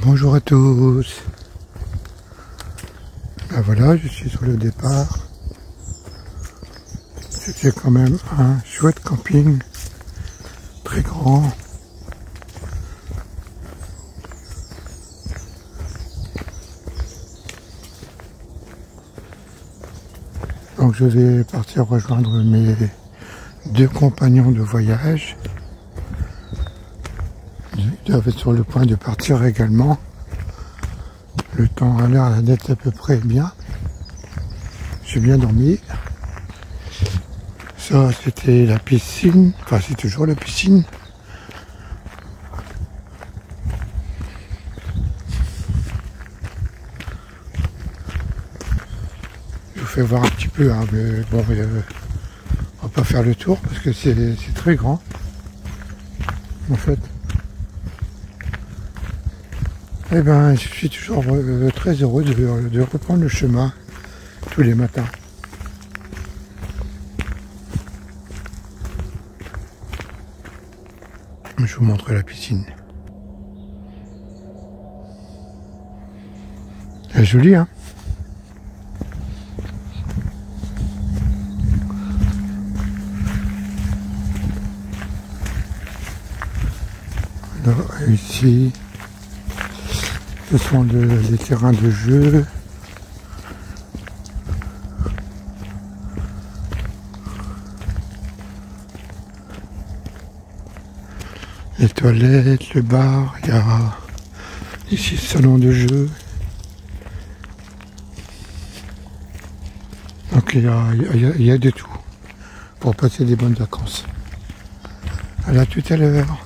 Bonjour à tous. Ben voilà, je suis sur le départ. C'était quand même un chouette camping, très grand. Donc je vais partir rejoindre mes deux compagnons de voyage. Ils doivent être sur le point de partir également. Le temps a l'air d'être à peu près bien. J'ai bien dormi. Ça, c'était la piscine. Enfin, c'est toujours la piscine. Je vous fais voir un petit peu, hein, mais bon, on va pas faire le tour parce que c'est très grand. En fait. Eh ben, je suis toujours très heureux de reprendre le chemin tous les matins. Je vous montre la piscine. Elle est jolie, hein? Alors, ici, ce sont les terrains de jeu. Les toilettes, le bar, il y a ici le salon de jeu. Donc il y a de tout pour passer des bonnes vacances. À tout à l'heure.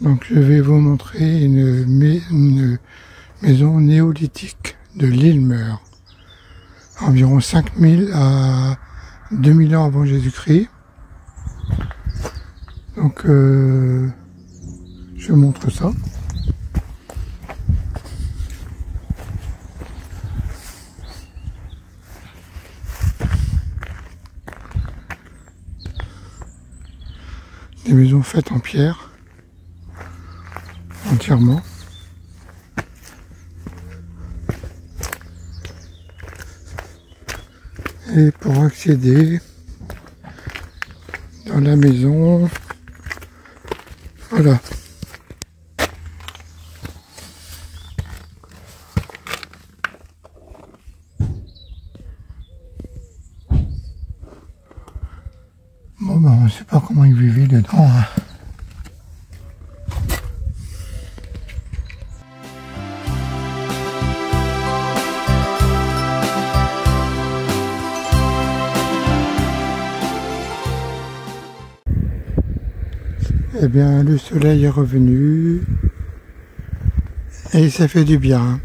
Donc je vais vous montrer une maison néolithique de l'île Meur, environ 5000 à 2000 ans avant Jésus-Christ. Donc je montre ça. Des maisons faites en pierre, entièrement. Et pour accéder dans la maison, voilà. Bon ben on ne sait pas comment ils vivaient dedans. Hein. Eh bien le soleil est revenu et ça fait du bien.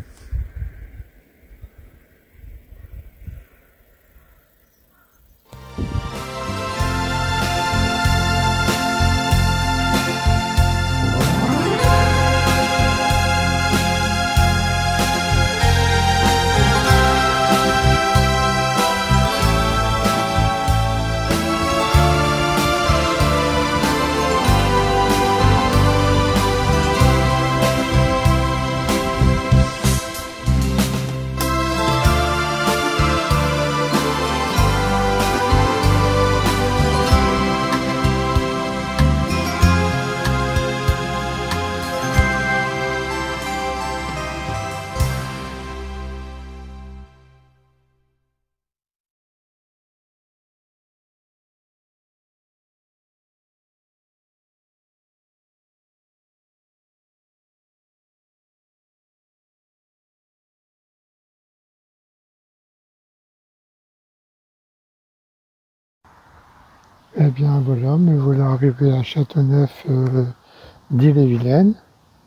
Eh bien voilà, me voilà arrivé à Châteauneuf d'Ille-et-Vilaine.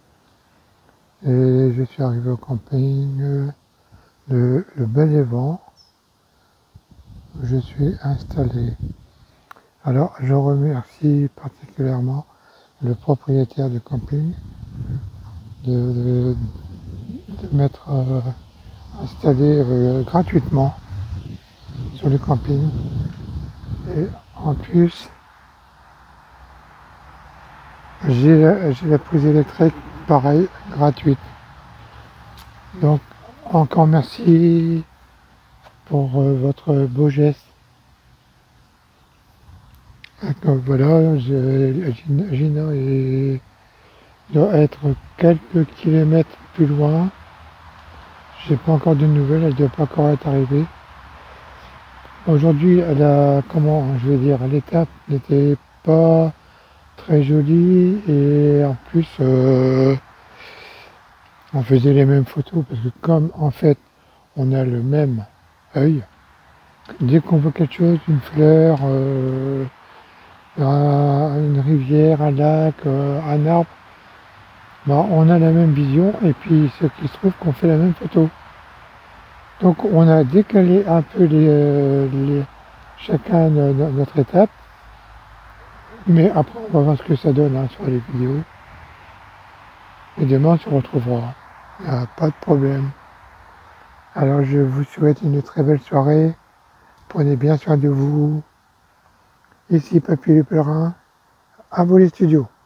Et je suis arrivé au camping le Bel-Évent. Je suis installé. Alors je remercie particulièrement le propriétaire du camping de m'être installé gratuitement sur le camping. Et en plus, j'ai la prise électrique, pareil, gratuite. Donc, encore merci pour votre beau geste. Donc, voilà, Gina doit être quelques kilomètres plus loin. Je n'ai pas encore de nouvelles, elle ne doit pas encore être arrivée. Aujourd'hui, l'étape n'était pas très jolie et en plus, on faisait les mêmes photos parce que comme en fait, on a le même œil, dès qu'on voit quelque chose, une fleur, une rivière, un lac, un arbre, ben, on a la même vision et puis ce qui se trouve qu'on fait la même photo. Donc on a décalé un peu chacun notre étape, mais après on va voir ce que ça donne hein, sur les vidéos. Et demain on se retrouvera, il n'y a pas de problème. Alors je vous souhaite une très belle soirée, prenez bien soin de vous. Ici Papy le Pèlerin, à vous les studios.